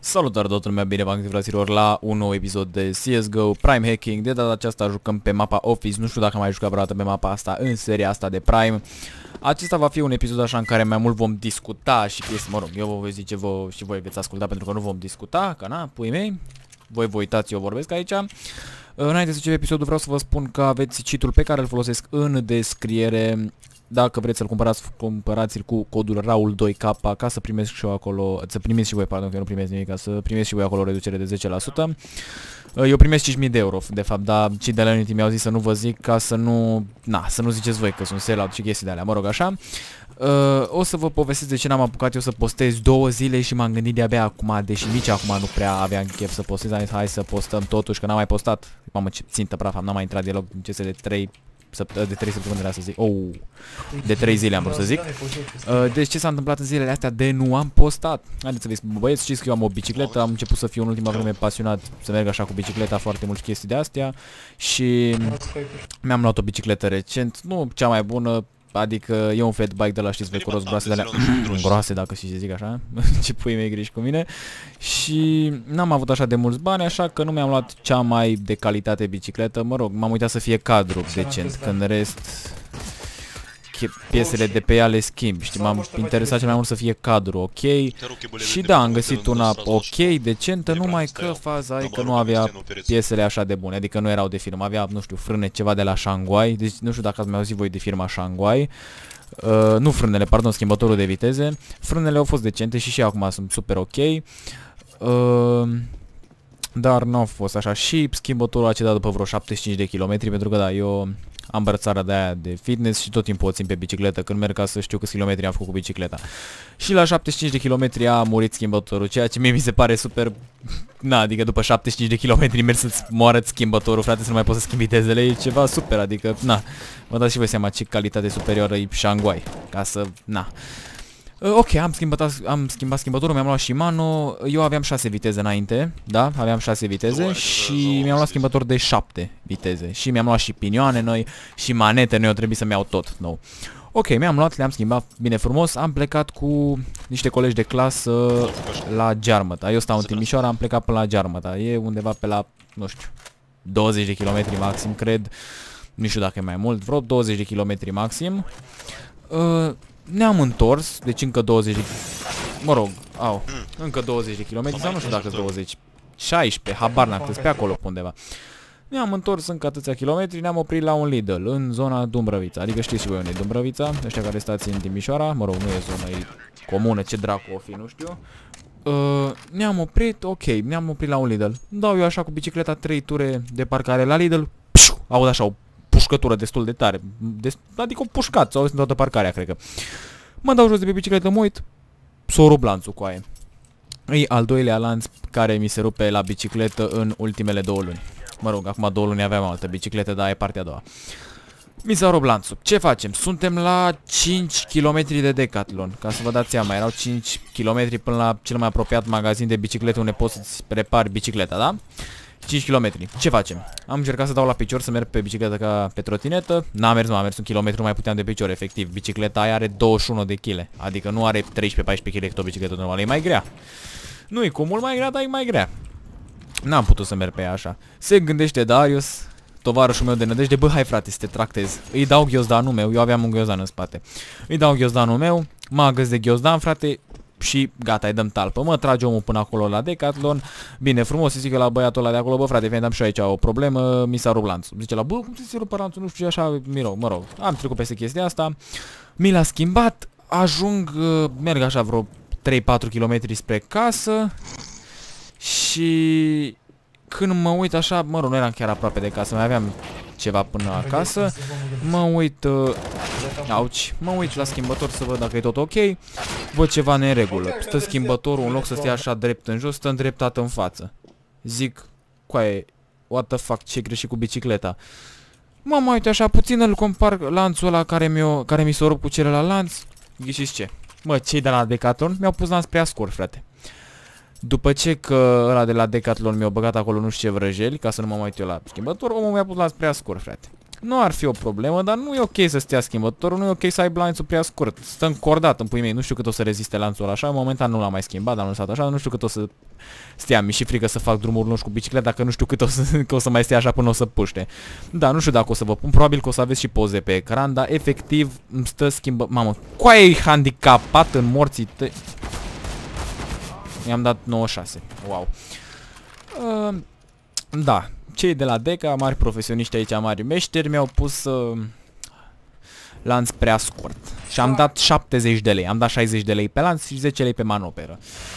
Salutare toată lumea, bine v-am găsit, fraților, la un nou episod de CSGO Prime Hacking. De data aceasta jucăm pe mapa Office. Nu știu dacă am mai jucat vreodată pe mapa asta în seria asta de Prime. Acesta va fi un episod așa în care mai mult vom discuta și chestii, mă rog, eu vă voi zice și voi veți asculta, pentru că nu vom discuta, că na, puii mei. Voi vă uitați, eu vorbesc aici. Înainte să încep episodul, vreau să vă spun că aveți cheat-ul pe care îl folosesc în descriere. Dacă vreți să-l cumpărați, cumpărați-l cu codul Raul2K ca să primiți și eu acolo, să primiți și voi, pardon, că eu nu primesc nimic, ca să primiți și voi acolo o reducere de 10%. Eu primesc 5.000 de euro, de fapt, dar cei de la Unity mi-au zis să nu vă zic ca să nu, să nu ziceți voi că sunt sell-out și chestii de alea, mă rog, așa. O să vă povestesc de ce n-am apucat eu să postez 2 zile și m-am gândit de-abia acum, deși nici acum nu prea aveam chef să postez, am zis hai să postăm totuși, că n-am mai postat, mamă ce țintă praf, n-am mai intrat deloc în CS de 3 săptămâni, era să zic. De 3 zile am vrut să zic. Deci ce s-a întâmplat în zilele astea de nu am postat? Haideți să vezi, băieți, știți că eu am o bicicletă, am început să fiu în ultima vreme pasionat să merg așa cu bicicleta, foarte multe chestii de astea. Și mi-am luat o bicicletă recent, nu cea mai bună, adică e un fat bike de la, știți, vecuros, groase de alea, groase dacă și zic așa, ce pui mei griji cu mine. Și n-am avut așa de mulți bani, așa că nu mi-am luat cea mai de calitate bicicletă, mă rog, m-am uitat să fie cadru decent, că în rest piesele de pe ea le schimb, știi, m-am interesat cel mai mult să fie cadru ok. Și da, am găsit una ok, decentă, numai că faza e că nu avea piesele așa de bune, adică nu erau de firmă, avea, nu știu, frâne ceva de la Shanghai, deci nu știu dacă ați mai auzit voi de firma Shanghai. Nu frânele, pardon, schimbătorul de viteze. Frânele au fost decente și acum sunt super ok. Dar nu au fost așa. Și schimbătorul a cedat după vreo 75 de kilometri, pentru că da, eu am brățara de aia de fitness și tot timpul o țin pe bicicletă când merg, ca să știu câți kilometri am făcut cu bicicleta. Și la 75 de kilometri a murit schimbătorul, ceea ce mie mi se pare super... Na, adică după 75 de kilometri mergi să-ți moară schimbătorul, frate, să nu mai poți să schimbi vitezele, e ceva super, adică, na, vă dați și voi seama ce calitate superioară e Shanghai, ca să, na. Ok, am schimbat schimbătorul, mi-am luat Shimano, eu aveam 6 viteze înainte, da, aveam 6 viteze și mi-am luat schimbător de 7 viteze și mi-am luat și pinioane noi și manete noi, eu trebuie să-mi iau tot nou. Ok, mi-am luat, le-am schimbat bine frumos, am plecat cu niște colegi de clasă la Gearmăta, eu stau în Timișoara, am plecat până la Gearmăta, e undeva pe la, nu știu, 20 de kilometri maxim, cred, nu știu dacă e mai mult, vreo 20 de kilometri maxim. Ne-am întors, deci încă 20 de... Mă rog, încă 20 de kilometri, sau nu știu dacă 20, 16, habar n-am, pe acolo undeva. Ne-am întors încă atâția kilometri, ne-am oprit la un Lidl, în zona Dumbrăvița, adică știți și voi unde e Dumbrăvița, ăștia care stați în Timișoara, mă rog, nu e zonă, e comună, ce dracu o fi, nu știu. Ne-am oprit, ok, ne-am oprit la un Lidl, dau eu așa cu bicicleta 3 ture de parcare la Lidl, aud așa o pușcătură destul de tare, adică o pușcat, s-a auzit în toată parcarea, cred că. Mă dau jos de pe bicicletă, mă uit, s-o rup lanțul cu aia. E al doilea lanț care mi se rupe la bicicletă în ultimele 2 luni. Mă rog, acum 2 luni aveam altă bicicletă, dar e partea a doua. Mi s-a rupt lanțul. Ce facem? Suntem la 5 km de Decathlon, ca să vă dați seama, erau 5 km până la cel mai apropiat magazin de biciclete unde poți să-ți repari bicicleta, da? 5 km. Ce facem? Am încercat să dau la picior, să merg pe bicicletă ca pe trotinetă. N-am mers, am mers 1 kilometru, nu mai puteam de picior, efectiv. Bicicleta aia are 21 de kg. Adică nu are 13-14 kg cât o bicicletă normală, e mai grea. Nu e cu mult mai grea, dar e mai grea. N-am putut să merg pe ea așa. Se gândește Darius, tovarășul meu de nădejde, bă, hai frate, să te tractez. Îi dau ghiozdanul meu, eu aveam un ghiozdan în spate. Îi dau ghiozdanul meu, mă agăs de ghiozdan, frate. Și gata, îi dăm talpă. Mă trage omul până acolo la Decathlon. Bine, frumos, îi zic eu la băiatul ăla de acolo, bă frate, veneam și eu aici o problemă, mi s-a rupt lanțul. Zice la, bă, cum se rupă lanțul, nu știu ce, așa, mă rog, am trecut peste chestia asta. Mi l-a schimbat, ajung, merg așa vreo 3-4 km spre casă. Și când mă uit așa, mă rog, nu eram chiar aproape de casă, mai aveam ceva până acasă. Mă uit, mă uit la schimbător să văd dacă e tot ok. Văd ceva neregulă. Stă schimbătorul, în loc să stea așa drept în jos, stă îndreptat în față. Zic, coaie, what the fuck, ce greșit cu bicicleta? Mă uit așa puțin, îl compar lanțul ăla care mi s-a rupt cu celălalt lanț. Ghișiți ce? Mă, cei de la Decathlon mi-au pus lanț prea scurt, frate. După ce că ăla de la Decathlon mi-a băgat acolo nu știu ce vrăjeli, ca să nu mă uit eu la schimbător, omul mi-a pus lanț prea scurt, frate. nu ar fi o problemă, dar nu e ok să stea schimbătorul, nu e ok să ai lanțul prea scurt. Stă încordat în pui mei, nu știu cât o să reziste lanțul așa, momentan nu l-am mai schimbat, dar am lăsat așa, nu știu cât o să stea, mi și frică să fac drumuri lungi cu bicicleta, dacă nu știu cât că o să mai stea așa până o să puște. Da, nu știu dacă o să vă pun, probabil că o să aveți și poze pe ecran, dar efectiv îmi stă schimbă... Mamă, coaie e handicapat în morții tăi. I-am dat 96, wow. Da, cei de la Deca, mari profesioniști aici, mari meșteri, mi-au pus lanț prea scurt. Și am dat 70 de lei, am dat 60 de lei pe lanț și 10 lei pe manoperă.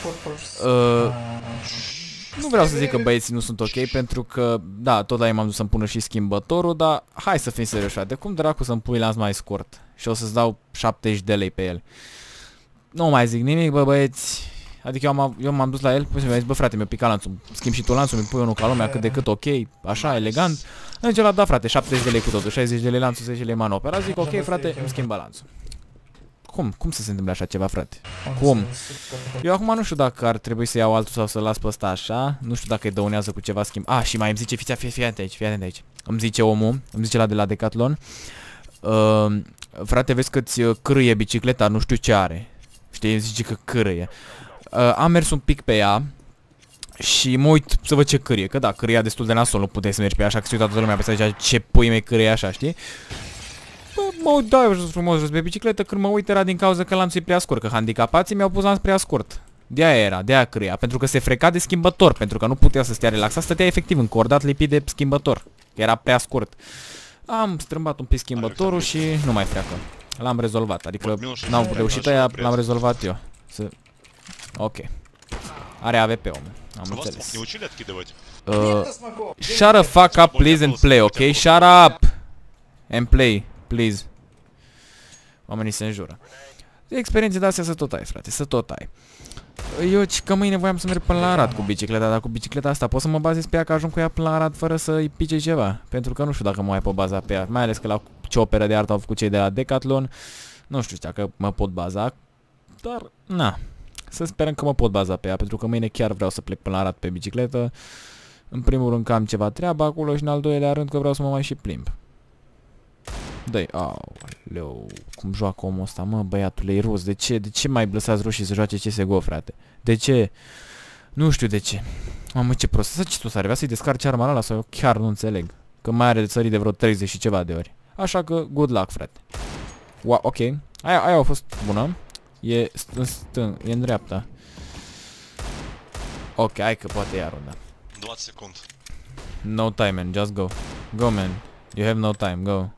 Nu vreau să zic că băieții nu sunt ok, pentru că, da, tot la ei m-am dus să-mi pună și schimbătorul, dar hai să fim serioși, frate, cum dracu să-mi pui lanț mai scurt și o să-ți dau 70 de lei pe el? Nu mai zic nimic, bă, băieți. Adică eu m-am dus la el, păi mi-a zis, bă frate, mi-a picat lanțul, schimb și tu lanțul, mi-i pui unul ca lumea cât de cât ok, așa, elegant. Deci el a dat, frate, 70 de lei cu totul, 60 de lei lanțul, 10 lei manopera, zic, ok, frate, îmi schimbă lanțul. Cum să se întâmple așa ceva, frate? Cum? Eu acum nu știu dacă ar trebui să iau altul sau să-l las pe ăsta așa, nu știu dacă îi dăunează cu ceva schimb. Ah, și mai îmi zice, fii atent aici. Îmi zice omul, îmi zice la de la Decathlon, frate, vezi că-ți cârâie bicicleta, nu știu ce are. Știi, îmi zice că cârâie. Am mers un pic pe ea și mă uit să văd ce cârie, că da, câria destul de nasol, nu puteai să mergi pe ea, așa că se uita toată lumea pe asta, zicea, ce pui mei cârie așa, știi? Bă, mă uit, da, eu frumos jos pe bicicletă, când mă uit era din cauza că lanțul e prea scurt, că handicapații mi-au pus lanț prea scurt. De-aia era, de-aia câria, pentru că se freca de schimbător, pentru că nu putea să stea relaxat, stătea efectiv încordat lipit de schimbător, că era prea scurt. Am strâmbat un pic schimbătorul și nu mai freacă. L-am rezolvat, adică n-am reușit aia, l-am rezolvat eu. Ok. Are AVP omul. Am înțeles. Shut the fuck up, please, and play, ok? Shut up! And play, please. Oamenii se înjură. Experiențe de astea să tot ai, frate, să tot ai. Eu, că mâine voiam să merg până la Arad cu bicicleta, dar cu bicicleta asta pot să mă bazez pe ea că ajung cu ea până la Arad fără să-i pice ceva. Pentru că nu știu dacă mă mai pot baza pe ea, mai ales că la ce operă de artă au făcut cei de la Decathlon. Nu știu dacă mă pot baza, dar, na. Să sperăm că mă pot baza pe ea, pentru că mâine chiar vreau să plec până la Arad pe bicicletă. În primul rând că am ceva treabă acolo și în al doilea rând că vreau să mă mai și plimb. Dă-i, aoleu, cum joacă omul ăsta, mă, băiatul, e rus, de ce mai lăsați rușii să joace CSGO, frate? De ce? Nu știu de ce. Mamă, ce prost, să ce tu s-ar vrea să-i descarci arma ăla sau eu chiar nu înțeleg. Că mai are de sărit de vreo 30 și ceva de ori. Așa că, good luck, frate. Wow, ok, aia a fost bună. E e în dreapta. Ok, hai că poate ia runda. 20 secunde. No time, man, just go. Go, man. You have no time, go.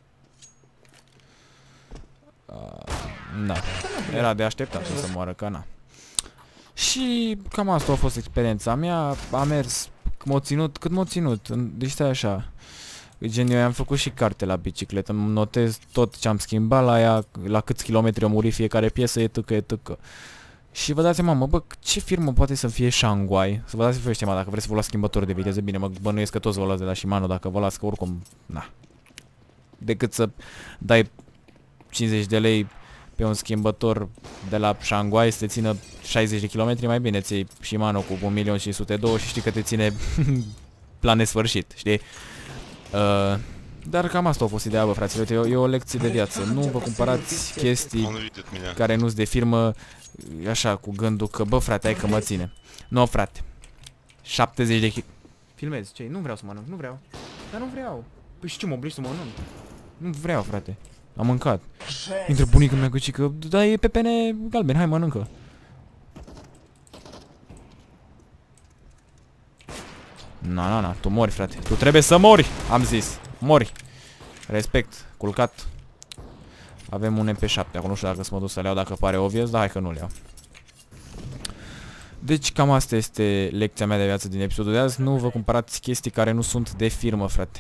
Da. Era de așteptat să moară, că na. Și cam asta a fost experiența mea. Am mers, cât m-a ținut, deci stai așa. Gen, eu am făcut și carte la bicicletă, îmi notez tot ce am schimbat la ea, la câți kilometri a murit fiecare piesă, e tâcă. Și vă dați seama, mă, bă, ce firmă poate să fie Shanghai? Să vă dați seama, dacă vreți să vă luați schimbători de viteză, bine, mă bănuiesc că toți vă luați de la Shimano, dacă vă luați, că oricum, na. Decât să dai 50 de lei pe un schimbător de la Shanghai să te țină 60 de kilometri, mai bine ți iei Shimano cu 1.502.000 și știi că te ține la nesfârșit, știi? Dar cam asta a fost ideea, bă, fraților, e o lecție de viață. Nu vă cumpărați chestii care nu-s de firmă, așa, cu gândul că, bă, frate, hai că mă ține. Nu, frate. 70 de kg. Filmezi, ce? Nu vreau să mănânc, nu vreau. Dar nu vreau. Păi și ce, mă obligi să mănânc? Nu vreau, frate. Am mâncat. Intră bunica mea cu cică, da, e pepene galben, hai, mănâncă. Na, tu mori, frate. Tu trebuie să mori, am zis. Mori. Respect, culcat. Avem un MP7, acum nu știu dacă să mă duc să le iau, dacă pare obvious, dar hai că nu le iau. Deci cam asta este lecția mea de viață din episodul de azi. Nu vă cumpărați chestii care nu sunt de firmă, frate.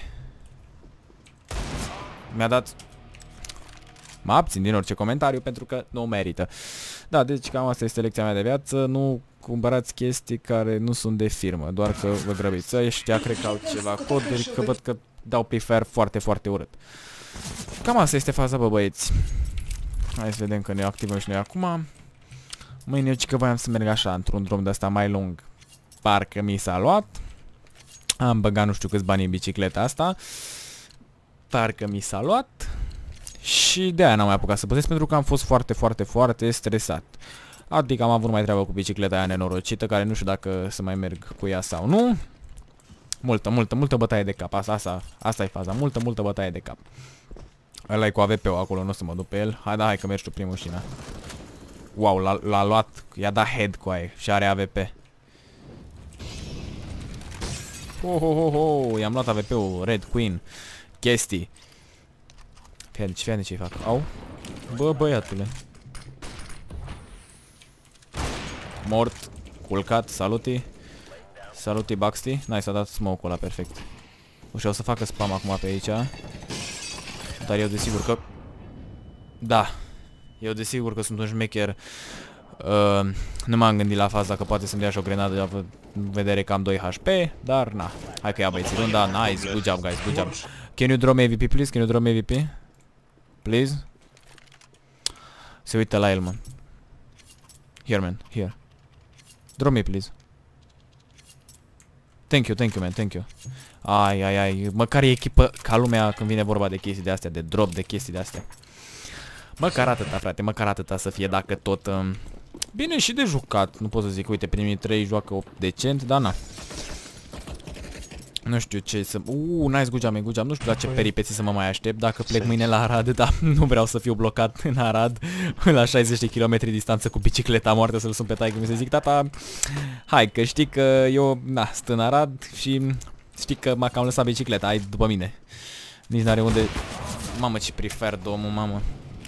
Mi-a dat... Mă abțin din orice comentariu pentru că nu merită. Da, deci cam asta este lecția mea de viață. Nu cumpărați chestii care nu sunt de firmă, doar că vă grăbiți. Ăștia cred că au ceva coduri, că văd că dau pe fair foarte, foarte urât. Cam asta este faza, bă, băieți. Hai să vedem că ne activăm și noi acum. Mâine eu că voiam să merg așa, într-un drum de asta mai lung. Parcă mi s-a luat. Am băgat nu știu câți bani în bicicleta asta. Parcă mi s-a luat. Și de aia n-am mai apucat să păzesc pentru că am fost foarte stresat. Adică am avut mai treabă cu bicicleta aia nenorocită, care nu știu dacă să mai merg cu ea sau nu. Multă bătaie de cap, asta e faza, multă bătaie de cap. Ăla-i cu AVP-ul acolo, nu o să mă duc pe el. Hai că mergi tu prin mașina. Wow, l-a luat, i-a dat head cu aia și are AVP. I-am luat AVP-ul, Red Queen. Chestii. Fii ce-i fac. Au. Bă, băiatule. Mort. Culcat. Saluti. Saluti, Baxti. Nice, s-a dat smoke-ul ăla, perfect. Și o să facă spam acum pe aici. Dar eu desigur că... Da. Eu desigur că sunt un șmecher. Nu m-am gândit la faza că poate să-mi dea și o grenadă având în vedere că am 2 HP. Dar na. Hai că ia băieții runda. Nice. Good job, guys. Good job. Can you draw me AVP, please? Can you draw me AVP? Please? Se uită la el, man. Here, man. Here. Draw me, please. Thank you, man. Thank you. Ai. Măcar e echipă ca lumea când vine vorba de chestii de astea, de drop, de chestii de astea. Măcar atâta, frate. Măcar atâta să fie dacă tot... Bine și de jucat. Nu pot să zic, uite, primii 3 joacă decent, dar na. Nu știu ce să... nice, good job. Nu știu la ce peripeții să mă mai aștept. Dacă plec mâine la Arad, dar nu vreau să fiu blocat în Arad la 60 de km distanță cu bicicleta moartă să-l sun pe taică mi să zic, tata, hai că știi că eu, na, sunt în Arad și știi că m-a cam lăsat bicicleta, ai după mine. Nici n-are unde... Mamă, ce prefer, domnul, mamă.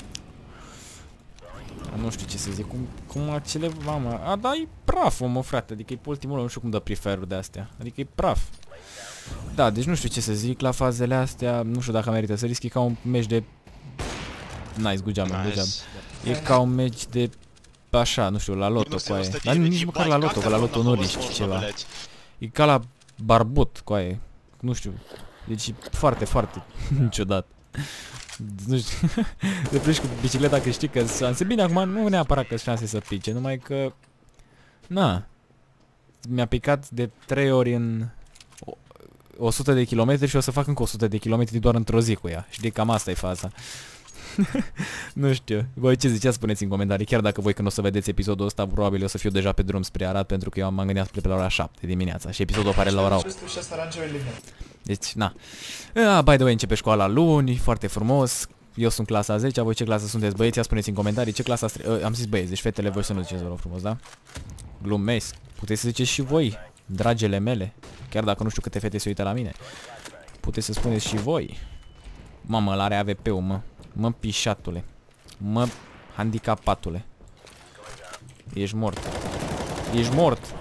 Nu știu ce să zic, cum acele... Mamă, da, e praf, mă, frate, adică e pe ultimul, nu știu cum dă preferul de astea, adică e praf. Da, deci nu știu ce să zic la fazele astea, nu știu dacă merită să risc, e ca un meci de... Nice, good job, good job. E ca un meci de... Așa, nu știu, la loto cu aia. Dar nici măcar la loto, că la loto nu riști ceva. E ca la barbut cu aia. Nu știu, deci e foarte ciudat. Nu știu, te pleci cu bicicleta că știi că șanse. Bine, acum nu neapărat că șanse să pice, numai că... Na, mi-a picat de 3 ori în... 100 de kilometri și o să fac încă 100 de kilometri doar într-o zi cu ea. Știi, cam asta e faza. Nu știu. Voi ce ziceați, spuneți în comentarii. Chiar dacă voi când o să vedeți episodul ăsta, probabil o să fiu deja pe drum spre Arad, pentru că eu m-am gândit să plec pe la ora 7 dimineața și episodul apare la ora 8. Deci, na. By the way, începe școala luni, foarte frumos. Eu sunt clasa 10, voi ce clasă sunteți, băieți? Ia spuneți în comentarii ce clasă am zis băieți, deci fetele voi să nu ziceți, vă rog frumos, da? Glumesc. Puteți să ziceți și voi, dragele mele. Chiar dacă nu știu câte fete se uită la mine. Puteți să spuneți și voi. Mamă, ăla are AVP-ul, mă. Mă, pișatule. Mă, handicapatule. Ești mort. Ești mort.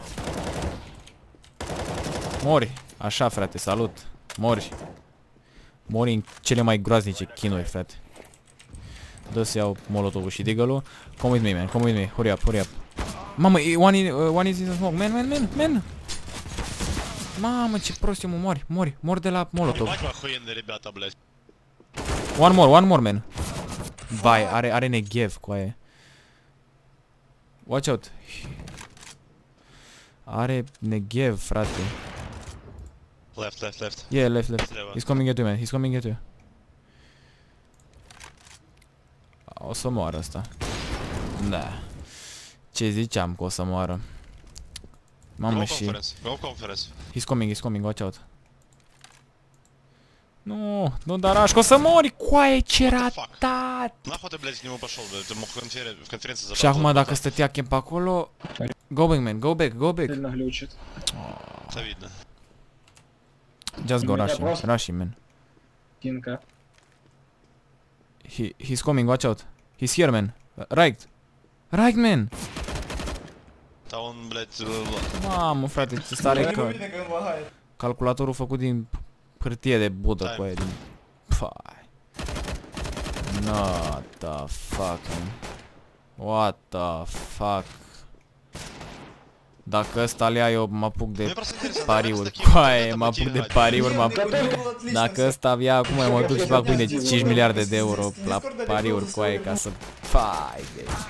Mori. Așa, frate, salut. Mori. Mori în cele mai groaznice chinuri, frate. Dă să iau molotovul și deagle-ul. Come with me, man. Come with me. Hurry up, hurry up. Mamă, one is in the smoke. Man. Mamă, ce prost eu mă mori de la molotov. One more, man. Vai, are Negev cu aia. Watch out. Are Negev, frate. Left. Yeah, left. He's coming at you, man. He's coming at you. O să moară ăsta. Da. Ce ziceam că o să moară. Mamă și... Go conference. He's coming, watch out. Nu, dar o să mori, coaie, ce ratat! Nahua te, blядь, к нему пошел, ты мог в конференции забрать. Și acum dacă stătea camp acolo... Go back, man, go back. Это видно. Just go, rush him, man. He's coming, watch out. He's here, man. Right, man. Да он, блядь... Mamă, frate, ce stare că... Calculatorul făcut din hârtie de budă cu aia din... Fai. What the fuck, man. What the fuck. Dacă ăsta le ia, eu mă apuc de pariuri. Coaie, mă apuc de pariuri, Dacă ăsta avea acum, mă duc și fac bine 5 miliarde de euro la pariuri, coaie, ca să... Fai,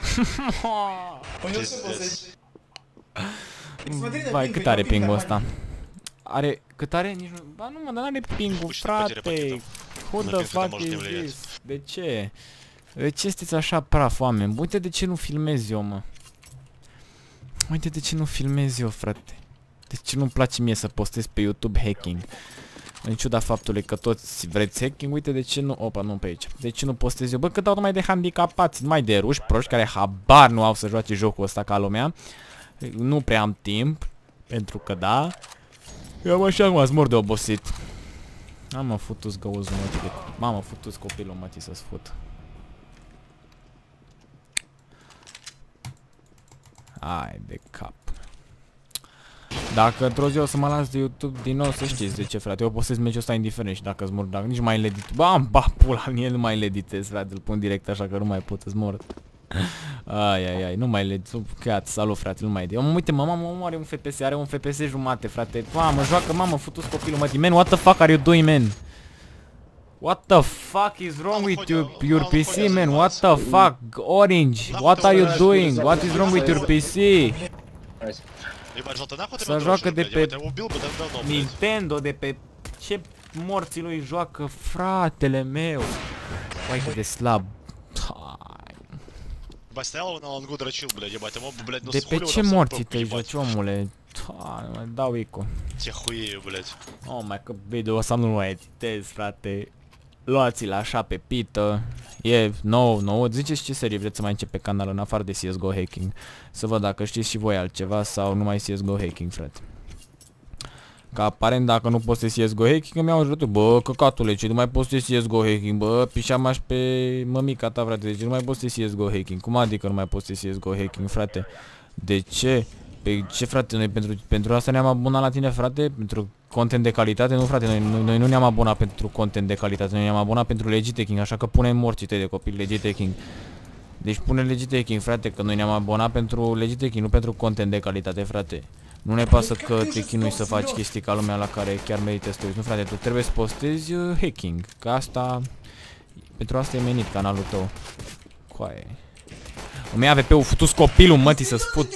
vai, cât are ping-ul ăsta? Cât are? Nici nu... Ba nu, mă, dar n-are ping-ul, frate. Who the fuck is this? De ce? De ce sunteți așa praf, oameni? Uite de ce nu filmez eu, mă. Uite de ce nu filmez eu, frate. De ce nu-mi place mie să postez pe YouTube hacking? În ciuda faptului că toți vreți hacking, uite de ce nu... Opa, nu pe aici. De ce nu postez eu? Bă, că dau numai de handicapați, numai de ruși proști care habar nu au să joace jocul ăsta ca lumea. Nu prea am timp, pentru că da. Eu așa acum ați mor de obosit. Mamă, futu-ți găuzul, mă, mamă, futu-ți copilul, mă, să-ți fut. Hai de cap. Dacă într-o zi o să mă las de YouTube din nou, să știți de ce, frate. Eu postez meciul ăsta indiferent și dacă-ți mor, dacă nici mai le edit. Ba, pula, în el nu mai le editez, frate. Îl pun direct așa că nu mai pot, îți mor. Ai, nu mai le... Salut, frate, nu mai edit. Uite, mama are un FPS, are un FPS jumate, frate. Mamă, joacă, mamă, futu-ți copilul, mă. Man, what the fuck are you doing, man? What the fuck is wrong with your PC, man? What the fuck? Orange, what are you doing? What is wrong with your PC? Să joacă de pe Nintendo, de pe... Ce morții lui joacă, fratele meu? Uai, cât de slab. De pe ce morții te joci, omule? Mă dau ico. Oh, mai că video ăsta nu mai editez, frate. Luați-l așa pe pită. E nou. Ziceți ce serie vreți să mai încep pe canal în afară de CSGO hacking. Să văd dacă știți și voi altceva sau numai CSGO hacking, frate. Că aparent dacă nu postez CSGO hacking îmi iau ajută. Bă, căcatule, ce nu mai postez CSGO hacking, bă, pișamaș pe mămica ta, frate. Deci nu mai postez CSGO hacking. Cum adică nu mai postez CSGO hacking, frate? De ce? Pe ce, frate? Noi pentru asta ne-am abonat la tine, frate? Pentru content de calitate? Nu, frate, noi nu ne-am abonat pentru content de calitate, noi ne-am abonat pentru legit hacking, așa că punem morții tăi de copil legit hacking. Deci pune legit hacking, frate, că noi ne-am abonat pentru legit hacking, nu pentru content de calitate, frate. Nu ne pasă că te chinui să faci chestii ca lumea la care chiar merită să te uiți. Nu, frate, tu trebuie să postezi hacking, că asta... Pentru asta e menit canalul tău. Coaie. Îmi ia AVP-ul, futu-ți copilul, mătii, să-ți fut.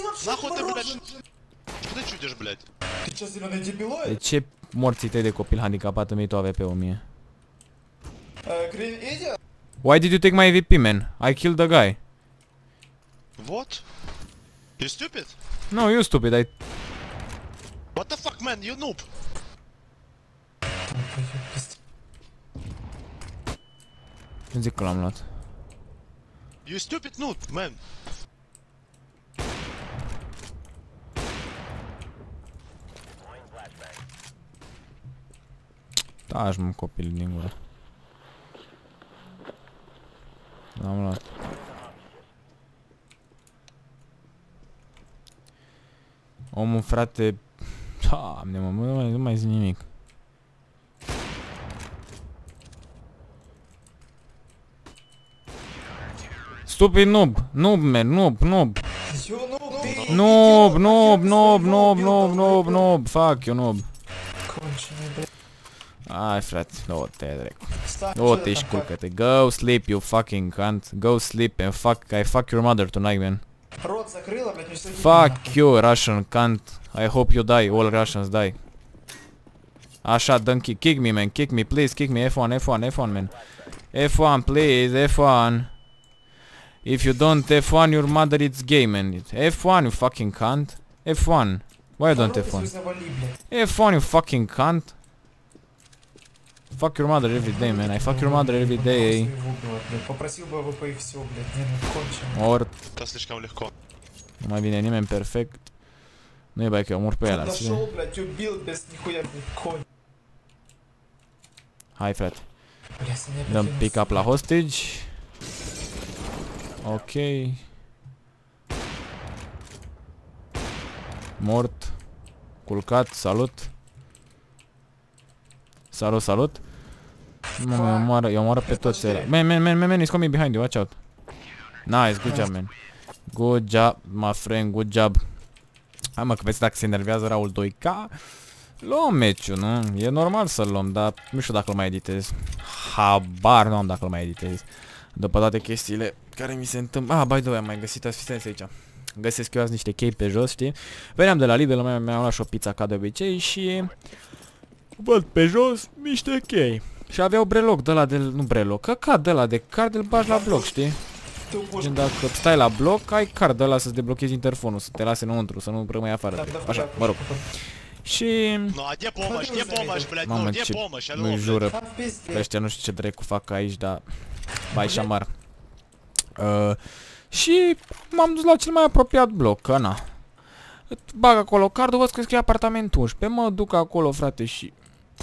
De ce morții tăi de copil handicapat îmi iei tu AVP-ul mie? Why did you take my AVP, man? I killed the guy. What? You stupid? No, you stupid, I... What the fuck, man? You noob! Nu zic că l-am luat. You stupid noob, man! Taci, mă, copil din gură. L-am luat. Omul, frate... Doamne, mă, nu mai zic nimic. Stupid noob! Noob, man, noob! Noob! Fuck you, noob! Ai, frate, du-te, drecu. Du-te și culcă-te. Go sleep, you fucking cunt. Go sleep and I fuck your mother tonight, man. Fuck you, Russian cunt. I hope you die, all Russians die. Așa, dă-mi kick me, man, kick me, please, kick me, F1, man. F1, please, F1. If you don't F1, your mother is gay, man. F1, you fucking cunt. F1. Why you don't F1? F1, you fucking cunt. Fuck your mother every day, man. I fuck your mother every day. Or... Nu mai vine nimeni perfect. Nu e bai că eu mor pe ăla. Hai, frate. Dăm pick up la hostage. Ok. Mort. Culcat, salut. Salut. Eu omoară pe toți ăla. Man, he's coming behind you, watch out. Nice, good job, man. Good job, my friend, good job. Hai, mă, că vezi dacă se enervează Raul 2K. Luăm meciul, nu? E normal să-l luăm, dar nu știu dacă-l mai editez. Habar nu am dacă-l mai editez. După toate chestiile care mi se întâmplă. Ah, by the way, am mai găsit asistență aici. Găsesc eu azi niște chei pe jos, știi? Veneam de la Lidl, mi-am luat și o pizza ca de obicei și... văd pe jos niște chei. Și aveau breloc de ăla de... nu breloc, căcat de ăla de card îl bagi la bloc, știi? Gen dacă stai la bloc, ai card de ăla să-ți deblochezi interfonul, să te lase înăuntru, să nu rămâi afară. Așa, mă rog. Și... Ну, а где помощь, блядь, ну, Mamă, где ce помощь, алло, nu блядь? jură. Ăștia nu știu ce dracu fac aici, dar... Bai șamar. Și m-am dus la cel mai apropiat bloc, că na. Bag acolo cardul, văd că scrie apartament 11. Mă duc acolo, frate, și...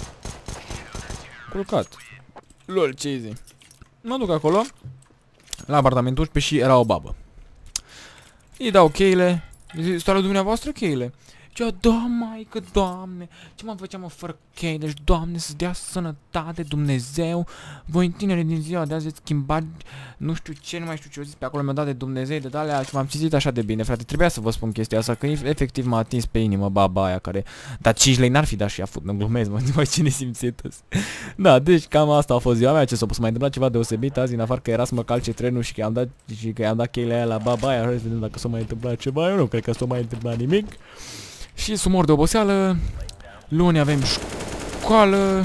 culcat. Lol, ce zi. Mă duc acolo, la apartamentul 11 și era o babă. Îi dau cheile. Stau la dumneavoastră cheile. Zicea, da, maică, Doamne, ce mă făceam fără chei, deci, Doamne, să-ți dea sănătate, Dumnezeu, voi tineri din ziua de azi veți schimba, nu știu ce, nu mai știu ce o zis pe acolo, mi-a dat de Dumnezeu, de alea, și m-am simțit așa de bine, frate, trebuia să vă spun chestia asta, că efectiv m-a atins pe inimă baba aia care, dar 5 lei n-ar fi dat și a fut, nu glumesc, mă, ce nesimțit. Da, deci cam asta a fost ziua mea, ce s-a mai întâmplat ceva deosebit azi, în afară că era să mă calce trenul și că i-am dat cheile aia la baba aia, hai să vedem dacă s-a mai întâmplat ceva, eu nu cred că s-a mai întâmplat nimic. Și sunt mor de oboseală. Luni avem școală.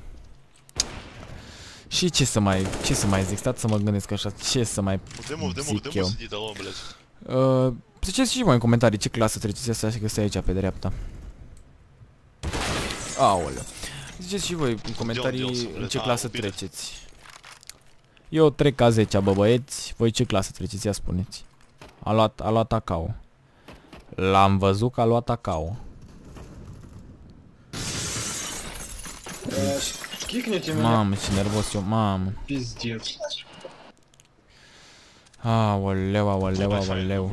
Și ce să mai zic? Stați să mă gândesc așa. Ce să mai zic eu? Ziceți și voi în comentarii ce clasă treceți. Asta că stai aici pe dreapta. Aoleu. Ziceți și voi în comentarii în ce clasă treceți. Eu trec ca 10-a, bă băieți. Voi ce clasă treceți? Ia spuneți. A luat Acao. L-am văzut că a luat Acao. Mamă, ce nervos eu, mamă. Aoleu, aoleu, aoleu.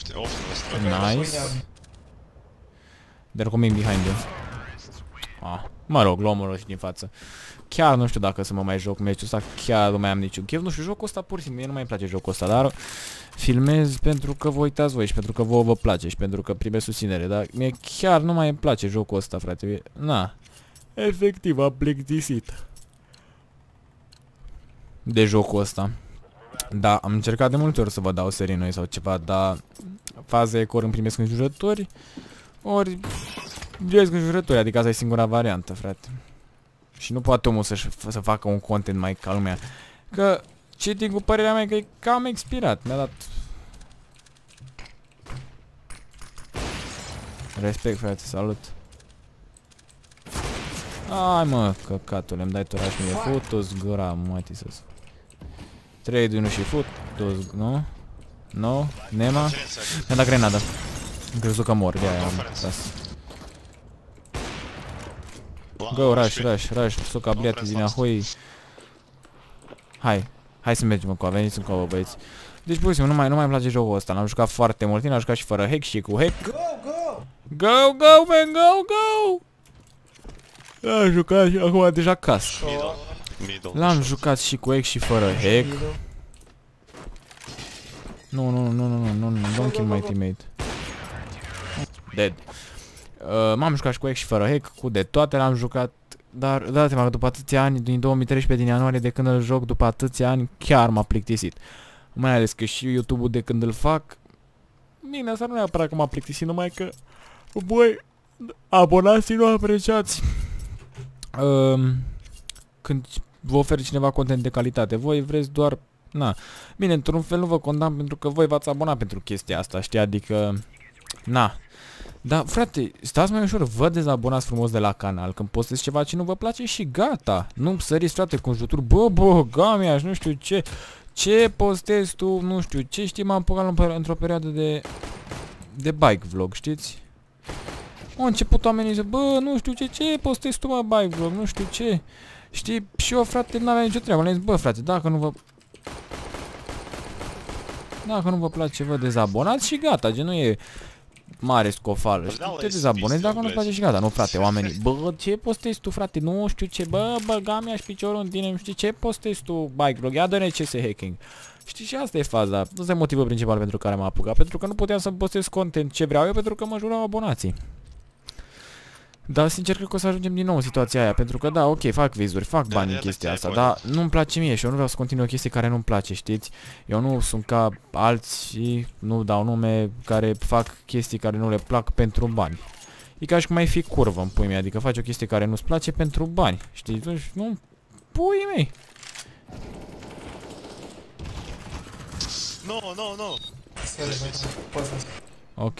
Nice. They're coming behind you. Mă rog, luăm-o și din față. Chiar nu știu dacă să mă mai joc meciul ăsta, chiar nu mai am niciun chef. Nu știu, jocul ăsta pur și simplu, mie nu mai place jocul ăsta, dar filmez pentru că vă uitați voi și pentru că vouă vă place și pentru că primesc susținere, dar mie chiar nu mai îmi place jocul ăsta, frate. Na, efectiv am plictisit de jocul ăsta. Da, am încercat de multe ori să vă dau serii noi sau ceva, dar faza e că ori îmi primesc înjurători, ori primesc înjurători, adică asta e singura variantă, frate. Și nu poate omul să facă un content mai ca lumea. Că cheating, cu părerea mea, că e cam expirat. Mi-a dat... Respect, frate, salut. Hai mă, căcatule, îmi dai toraș mie. Fut-o-ți gura, mătii să-ți... 3 de 1 și fut-o-ți... Nu? Nu? Nema? Mi-a dat grenada. Am crezut că mor, de-aia am tras. Go, rush, suca bliate din ahoi. Hai să mergem încoa, veniți încoa, băieți. Deci, pur și simplu, nu mai place jocul ăsta. L-am jucat foarte mult, l-am jucat și fără hack și cu hack. Go, man, go! L-am jucat și acum deja cas. L-am jucat și cu hack și fără hack. Nu, don't kill my teammate. Dead. M-am jucat și cu hack și fără hack, cu de toate l-am jucat, dar dați seama că după atâția ani, din 2013, din ianuarie, de când îl joc, după atâția ani, chiar m-a plictisit. Mai ales că și YouTube-ul de când îl fac, bine, asta nu neapărat că m-a plictisit, numai că voi, abonații, nu apreciați când vă oferă cineva content de calitate. Voi vreți doar, na, bine, într-un fel nu vă condamn pentru că voi v-ați abonat pentru chestia asta, știi, adică, na. Da, frate, stați mai ușor, vă dezabonați frumos de la canal când postezi ceva ce nu vă place și gata. Nu săriți, frate, cu înjurături, bă, gamiaș, nu știu ce. Ce postezi tu, nu știu ce, știi, m-am apucat într-o perioadă de bike vlog, știți? Au început oamenii să, bă, nu știu ce postezi tu, mă, bike vlog, nu știu ce. Știi, și eu, frate, n-aveam nicio treabă, le-am zis, bă, frate, dacă nu vă place, vă dezabonați și gata, gen nu e mare scofală, știi, te dezabonezi dacă nu-ți place și gata, nu, frate, oamenii, bă, ce postezi tu, frate, nu știu ce, bă, băga mi-aș piciorul în tine, nu știu ce postezi tu, bike vlog, ia dă-ne CS hacking. Știi, și asta e faza, ăsta e motivul principal pentru care m-am apucat, pentru că nu puteam să postez content ce vreau eu, pentru că mă jurau abonații. Dar sincer cred că o să ajungem din nou în situația aia, pentru că da, ok, fac vizuri, fac bani în chestia asta, dar nu-mi place mie și eu nu vreau să continui o chestie care nu-mi place, știți? Eu nu sunt ca alții, nu dau nume, care fac chestii care nu le plac pentru bani. E ca și cum ai fi curvă în pui mei, adică faci o chestie care nu-ți place pentru bani, știi? Nu pui mei. Nu, nu, nu. Ok.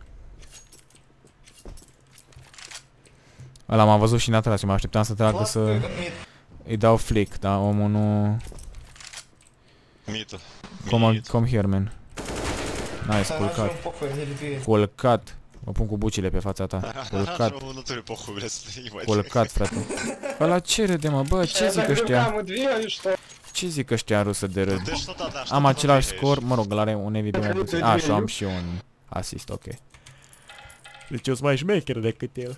Ăla m-a văzut și n-a tras, eu mă așteptam să tragă să îi dau flick, dar omul nu... Mită. Come here, man. Nice, culcat. Culcat. Mă pun cu bucile pe fața ta. Culcat. Culcat, frate. Ăla ce râde, mă? Bă, ce zic ăștia? Ce zic ăștia în rusă de râd? Am același scor, mă rog, ăla are un MVP mai puțin. A, și am și un asist, ok. Deci eu sunt mai șmecher decât el.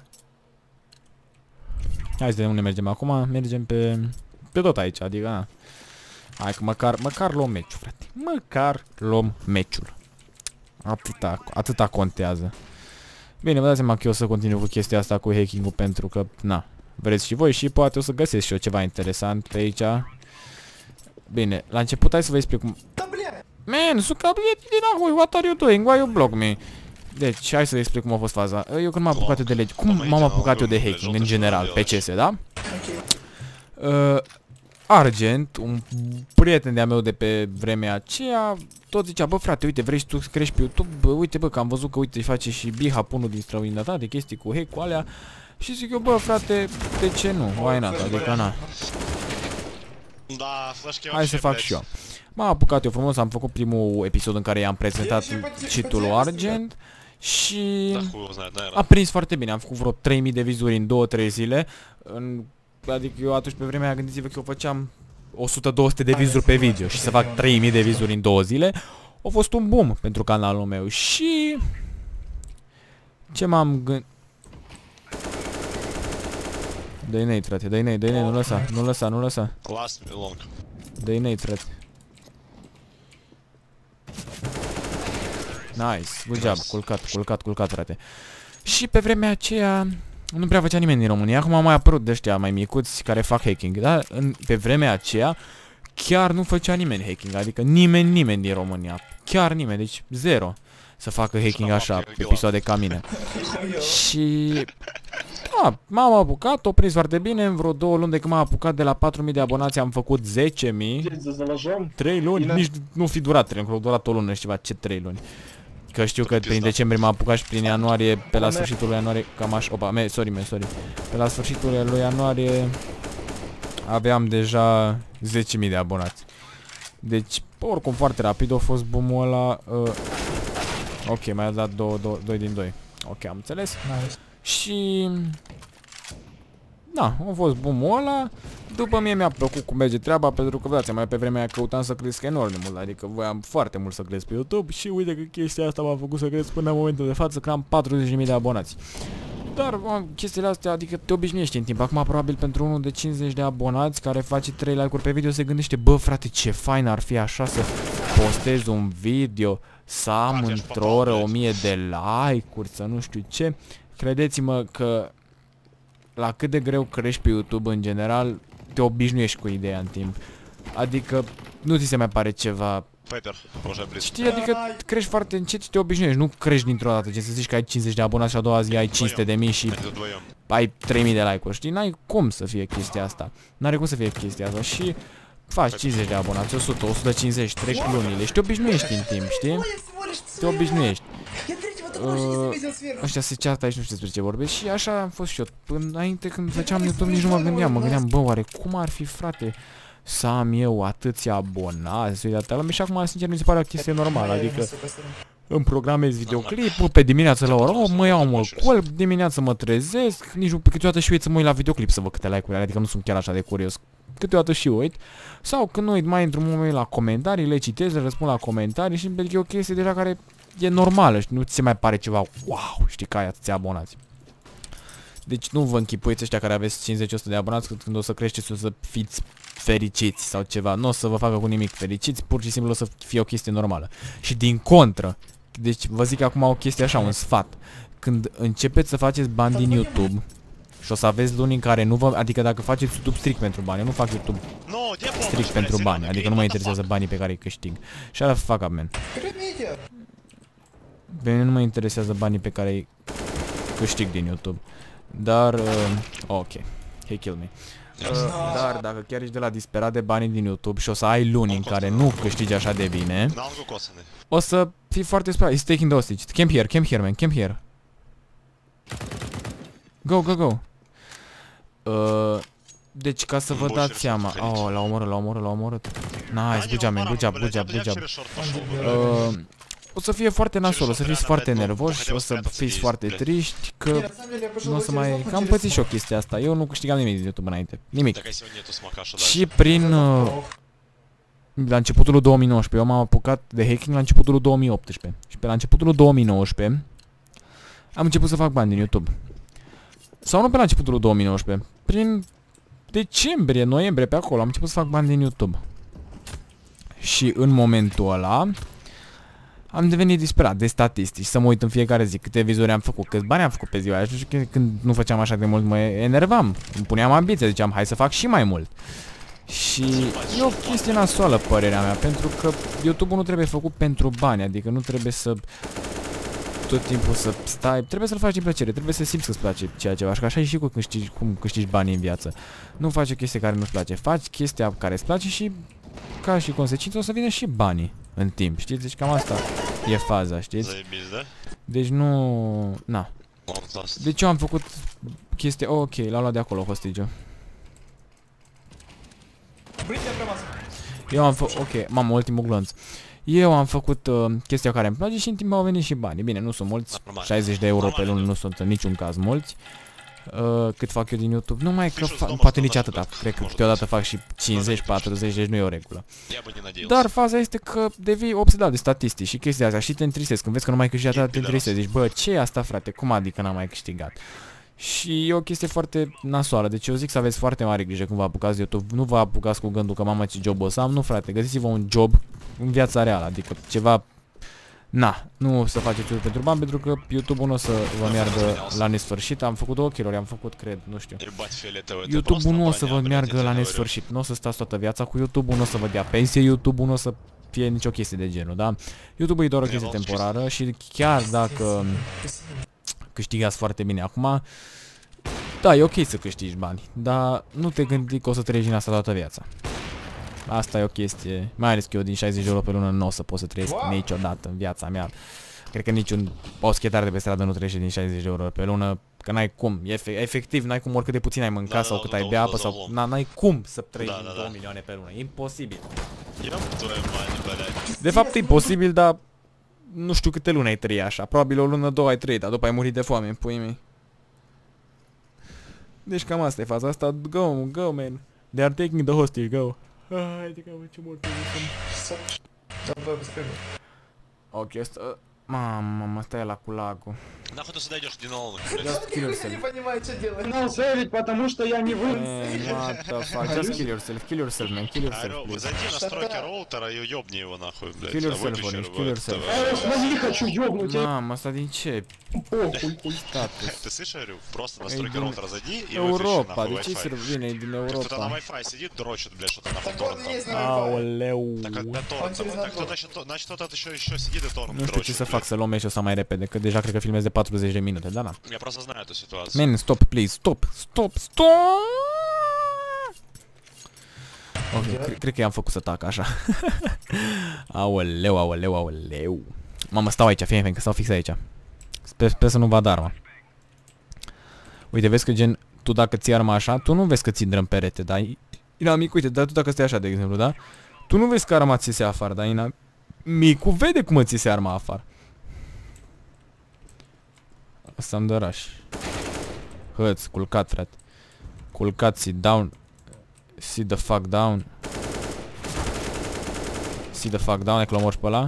Hai să vedem unde mergem acum. Mergem pe tot aici, adică, na. Hai că măcar luăm meciul, frate. Măcar luăm meciul. Atâta contează. Bine, vă dați seama că eu o să continui cu chestia asta cu hacking-ul pentru că, na, vreți și voi și poate o să găsesc și eu ceva interesant pe aici. Bine, la început hai să vă explic cum... Man, suca din acui, what are you doing? Why you block me? Deci, hai să vă explic cum a fost faza. Eu când m-am apucat eu de legi, cum m-am apucat eu de hacking în general, pe CS, da? Argent, un prieten de-a meu de pe vremea aceea, tot zicea, bă frate, uite, vrei și tu să crești pe YouTube? Bă, uite, bă, că am văzut că, uite, face și Bihap unul din străinătate, chestii cu hack, cu alea. Și zic eu, bă, frate, de ce nu? Why not? Adică, na. Hai să fac și eu. M-am apucat eu frumos, am făcut primul episod în care i-am prezentat cheat-ul lui Argent. Și a prins foarte bine, am făcut vreo 3000 de vizuri în 2-3 zile. Adică eu atunci pe vremea aia, gândiți-vă că eu făceam 100-200 de vizuri pe video și să fac 3000 de vizuri în 2 zile a fost un boom pentru canalul meu. Și ce m-am gândit? Dă-i nade, frate, dă-i nade, nu lăsa, nu lăsa, nu lăsa. Dă-i nade, frate. Nice, good job, culcat, frate. Și pe vremea aceea nu prea făcea nimeni din România. Acum au mai apărut de ăștia mai micuți care fac hacking, dar pe vremea aceea chiar nu făcea nimeni hacking, adică nimeni din România, chiar nimeni, deci zero să facă hacking așa, episoade ca mine. Și da, m-am apucat, o prins foarte bine, în vreo 2 luni de când m-am apucat, de la 4000 de abonați am făcut 10.000. 3 luni, nici nu fi durat 3 luni, a durat o lună și ceva, ce 3 luni. Că știu că prin decembrie m-am apucat și prin ianuarie, pe la sfârșitul lui ianuarie, cam așa, opa, sorry. Pe la sfârșitul lui ianuarie aveam deja 10.000 de abonați. Deci, oricum, foarte rapid a fost boom-ul ăla. Ok, mai a dat 2 din 2. Ok, am înțeles. Nice. Și da, a fost boom-ul ăla. După mie mi-a plăcut cum merge treaba, pentru că, dați mai pe vremea aia căutam să cresc enorm de mult, adică voiam foarte mult să cresc pe YouTube și uite că chestia asta m-a făcut să cresc până în momentul de față, că am 40.000 de abonați. Dar chestiile astea, adică te obișnuiești în timp. Acum probabil pentru unul de 50 de abonați care face 3 like-uri pe video se gândește, bă frate, ce fain ar fi așa să postezi un video, să am într-o oră 1000 de like-uri, să nu știu ce. Credeți-mă că la cât de greu crești pe YouTube în general, te obișnuiești cu ideea în timp. Adică nu ți se mai pare ceva... Știi, adică crești foarte încet și te obișnuiești, nu crești dintr-o dată, ce să zici că ai 50 de abonați și a doua zi ai 500.000 și ai 3000 de like-uri, știi? N-ai cum să fie chestia asta. N-are cum să fie chestia asta și faci 50 de abonați, 100, 150, treci lunile și te obișnuiești în timp, știi? Te obișnuiești. Ăștia se ceartă aici, nu știu despre ce vorbesc și așa am fost și eu. Înainte când făceam YouTube nici nu mă gândeam, bă, oare cum ar fi, frate, să am eu atâția abonați, uite, și acum, sincer, mi se pare o chestie normală, adică îmi programez videoclipul, pe dimineață la ora 8, mă iau, mă culp, dimineața mă trezesc, nici nu, câteodată și uit să mă uit la videoclip să văd câte like-uri, adică nu sunt chiar așa de curios, câteodată și uit, sau când uit mai într-un moment la comentarii, le citez, le răspund la comentarii și pentru că e o chestie deja care e normală și nu ți se mai pare ceva, wow, știi că ai atâția abonați. Deci nu vă închipuiți ăștia care aveți 50-100 de abonați când o să creșteți o să fiți fericiți sau ceva. Nu o să vă facă cu nimic fericiți, pur și simplu o să fie o chestie normală. Și din contră, deci vă zic acum o chestie așa, un sfat. Când începeți să faceți bani din YouTube și o să aveți luni în care nu vă... Adică dacă faceți YouTube strict pentru bani, eu nu fac YouTube strict pentru bani, adică nu mă interesează banii pe care îi câștig. Și ala fac up, man. Bine, nu mă interesează banii pe care îi câștig din YouTube. Dar, ok, he kill me. Dar dacă chiar ești de la disperat de banii din YouTube și o să ai luni în care nu câștigi așa de bine, o să fii foarte speriat. He's taking the hostage. Camp here, man, camp here. Go, go, go. Deci ca să vă dați seama. Oh, l-a omorât. Nice, good job, man, good job. O să fie foarte nasol, o să fiți foarte nervoși, o să fiți foarte triști, că nu o să mai... Că am pățit și o chestia asta, eu nu câștigam nimic din YouTube înainte, nimic. Și prin... la începutul lui 2019, eu m-am apucat de hacking la începutul lui 2018. Și pe la începutul lui 2019 am început să fac bani din YouTube. Sau nu pe la începutul lui 2019, prin decembrie, noiembrie, pe acolo am început să fac bani din YouTube. Și în momentul ăla am devenit disperat de statistici, să mă uit în fiecare zi câte vizuri am făcut, câți bani am făcut pe ziua aia. Și când nu făceam așa de mult mă enervam, îmi puneam ambiție, ziceam hai să fac și mai mult. Și e o chestie nasoală, părerea mea, pentru că YouTube-ul nu trebuie făcut pentru bani, adică nu trebuie să tot timpul să stai, trebuie să-l faci din plăcere, trebuie să simți că îți place ceea ce faci, că așa e și cum câștigi banii în viață. Nu faci o chestie care nu-ți place, faci chestia care îți place și ca și consecință o să vină și banii în timp, știți? Deci cam asta e faza, știți? Deci nu... Na. Deci eu am făcut chestia... Oh, ok, l-am luat de acolo hostage-ul. Eu am făcut... Ok, mamă, ultimul glonț. Eu am făcut chestia care îmi place și în timp au venit și bani. Bine, nu sunt mulți, 60 de euro pe lună nu sunt în niciun caz mulți. Cât fac eu din YouTube, numai că poate nici atâta. Cred că câteodată fac și 50, 40, deci nu e o regulă. Dar faza este că devii obsedat de statistici și chestia asta și te întristezi. Când vezi că nu mai câștigi atât, te întristezi. Zici, bă, ce e asta, frate? Cum adică n-am mai câștigat? Și e o chestie foarte nasoală, deci eu zic să aveți foarte mare grijă când vă apucați de YouTube. Nu vă apucați cu gândul că mamă ce job o să am, nu frate, găsiți-vă un job în viața reală, adică ceva... Na, nu să faceți YouTube pentru bani, pentru că YouTube-ul nu o să vă meargă la nesfârșit. Am făcut 2 kg, am făcut, cred, nu știu. YouTube-ul nu o să vă meargă la nesfârșit, nu o să stați toată viața cu YouTube-ul, nu o să vă dea pensie YouTube-ul, nu o să fie nicio chestie de genul, da? YouTube-ul e doar o chestie temporară și chiar dacă câștigați foarte bine acum, da, e ok să câștigi bani, dar nu te gândi că o să trăiești din asta toată viața. Asta e o chestie, mai ales că eu din 60 de euro pe lună nu o să pot să trăiesc niciodată în viața mea. Cred că niciun oschetar de pe stradă nu trăiește din 60 de euro pe lună, că n-ai cum, efectiv n-ai cum, oricât de puțin ai mâncat sau cât ai bea apă sau n-ai cum să trăiești din 2 milioane pe lună, imposibil. De fapt e posibil, dar nu știu câte luni ai trăi așa, probabil o lună, 2 ai trăit, dar după ai murit de foame în puii mei. Deci cam asta e faza asta, go man, they are taking the hostage, go. Haide că mă, ce mult ok, asta... Mamă, stai ăla cu lagul. Нахуй ты сюда идешь, Динол? Just kill yourself. Не понимаю, что делать. Ну, сейвить, потому что я не вы. What the fuck, just kill yourself, man, kill yourself, please. Зайди в настройки роутера и ёбни его нахуй, блядь. Kill yourself, Oniș, kill yourself. Смотри, хочу ёбнуть. Mamă, asta din ce? Похуй. Status. Ты слышишь, говорю, просто в настройки роутера зайди и выключи Europa, нахуй de ce se Wi-Fi. vine din Кто-то на Europa? Wi-Fi сидит, дрочит, блядь, что-то нахуй Так он торрентом. есть на Wi-Fi. Aoleu. Так это торрентом, так кто-то значит кто-то еще сидит и торрент Nu știu ce дрочит, să fac, блядь. să luăm meciul ăsta mai repede, că deja cred că filmez de 40 de minute, da, na. Я просто знаю эту ситуацию. Man, stop, please, stop! Ok, cred că i-am făcut să tac așa. Aoleu. Mamă, stau aici, fie că stau fix aici. Sper să nu vadă arma. Uite, vezi că gen, tu dacă ții arma așa, tu nu vezi că ții drăm perete, da? Inamic, uite, dar tu dacă stai așa, de exemplu, da? Tu nu vezi că arma ți se afară, da? Inamicul vede cum ți se arma afară. Asta-mi dă rush. Hăț, culcat, frate. Culcat, sit down. Sit the fuck down. Sit the fuck down, e că l-omori pe ăla.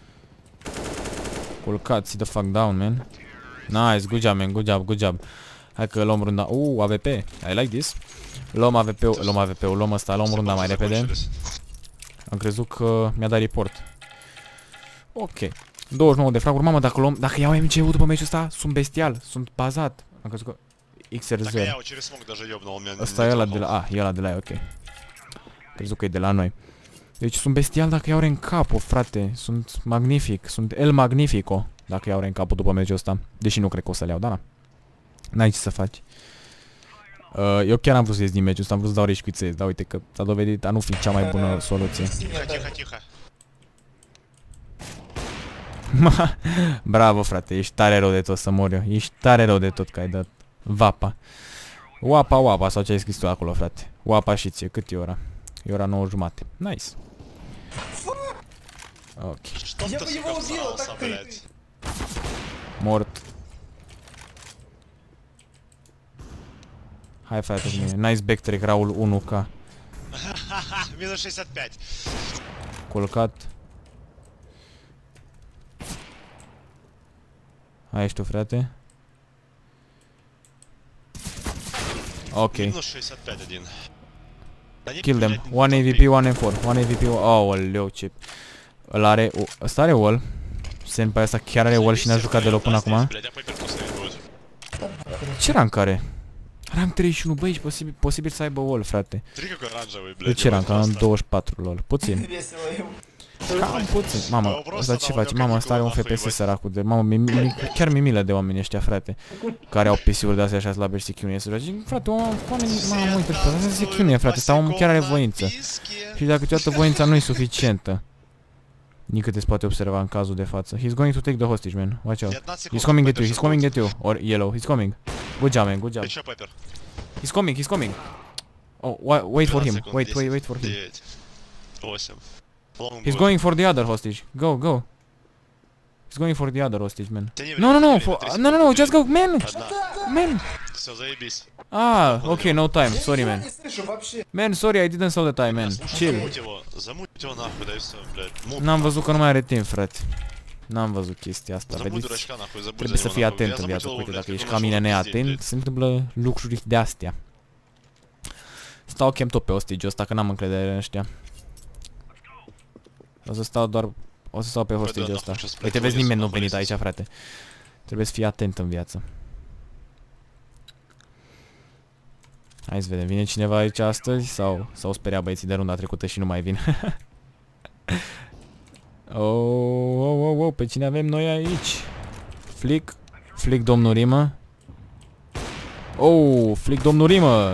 Culcat, sit the fuck down, man. Nice, good job, man, good job. Hai că luăm runda. AVP, I like this. Luăm AVP-ul, luăm ăsta, luăm runda mai repede. Am crezut că mi-a dat report. Ok. 29 de fraguri, mamă, dacă iau MG-ul după meciul ăsta, sunt bestial, sunt bazat. Am crezut că XR0. Так я его через смог даже ёбнул, у меня Ăsta e ăla de la... e ăla de la ei, ok. Crezut că e de la noi. Deci sunt bestial dacă iau Rencapo, frate. Sunt magnific, sunt El Magnifico dacă iau Rencapo după meciul ăsta. Deși nu cred că o să le iau, da, na. N-ai ce să faci. Eu chiar am vrut să ies din meciul ăsta, am vrut să dau reșcuițe, dar uite că s-a dovedit a nu fi cea mai bună soluție. Тихо. Bravo, frate, ești tare rău de tot să mor eu. Ești tare rău de tot că ai dat vapa. Wapa, sau ce ai scris tu acolo, frate. Wapa și ție, cât e ora? E ora 9:30. Nice. Ok. Что ты, сука, всрался, блядь? Mort. Hai, frate, cu mine. Nice backtrack, Raul 1K. Минус 65. Colcat. Hai, ești tu, frate. Ok. Минус 65 один. Да не, Kill them. блядь, One не AVP, one M4. One AVP, aoleu, ce... Ăla are... Ăsta are wall. Senpai ăsta chiar are wall și n-a jucat deloc până acum. Блядь, я по перкусу будет. Ce rank are? Rank 31, băi, și posibil să aibă wall, frate. Смотри, какой оранжевый, блядь. De ce rank? Am просто. 24, lol. Puțin. Cam puțin. Mamă, ăsta ce face? Mamă, ăsta are un FPS săracul de... Mamă, chiar mi milă de oamenii ăștia, frate. Care au PC-uri de astea așa slabe și secune. Zic, frate, oamenii... Mamă, uite, asta e secune, frate. Sau omul chiar are voință. Și dacă câteodată voința nu e suficientă. Nici cât se poate observa în cazul de față. He's going to take the hostage, man. Watch out. He's coming at you, he's coming at you. Or yellow, he's coming. Good job, man, good job. Ты чё, Пайпер? He's coming. Oh, wait for him. Wait for him. 9, 8. He's going for the other hostage. Go. He's going for the other hostage, man. Да не, No, блядь, no, just go, man. Man. Всё, заебись. Ah, okay, no time. Sorry, man. Man, sorry, I didn't saw the time, man. Chill. Замуть его nахуй, да и всё, блядь. N-am văzut că nu mai are timp, frate. N-am văzut chestia asta, Замуть vedeți? дурачка nахуй, забудь Trebuie за să него, fii nахуй. atent Я în viață, замутил его, uite, блядь, dacă ești потому ca что mine он пиздец, neatent, блядь. se întâmplă lucruri de astea. Stau chem tot pe hostage-ul ăsta, că n-am încredere în ăștia. O să stau doar... O să stau pe hostage-ul ăsta. Uite, vezi, nimeni nu a venit aici, frate. Trebuie să fii atent în viață. Hai să vedem, vine cineva aici astăzi sau s-au speriat băieții de runda trecută și nu mai vin? Oh, pe cine avem noi aici? Flick domnul Rimă. Oh, Flick domnul Rimă.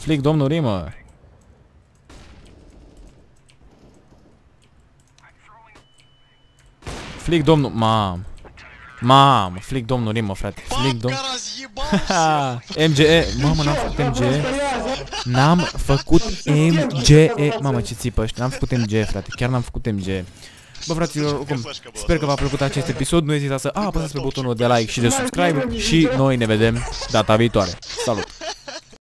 Flick domnul... Mamă, Flick domnul Rimă, frate. Flick domnul... Папка разъебался! MGE. Mamă, n-am făcut MGE. Mamă, ce țipă ăștia. N-am făcut MGE, frate. Chiar n-am făcut MGE. Bă, fraților, oricum, sper că v-a plăcut acest episod. Nu ezitați să apăsați pe butonul de like și de subscribe. Și noi ne vedem data viitoare. Salut!